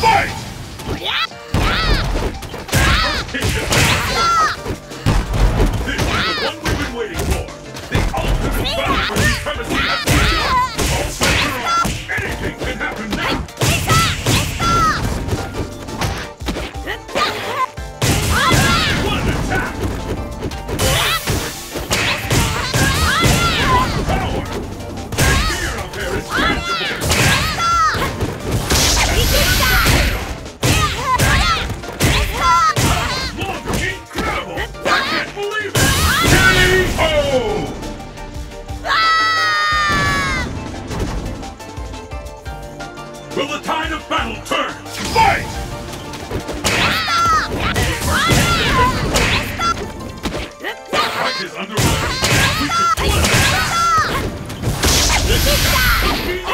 Fight! This is the one we've been waiting for! The ultimate battle for supremacy has begun! All bets are off! Anything can happen now! One attack! Power! The fear out there is tangible! Look! Incredible! I can't believe it! K.O. Will the tide of battle turn? Fight! The fight is underway! We should flip! This is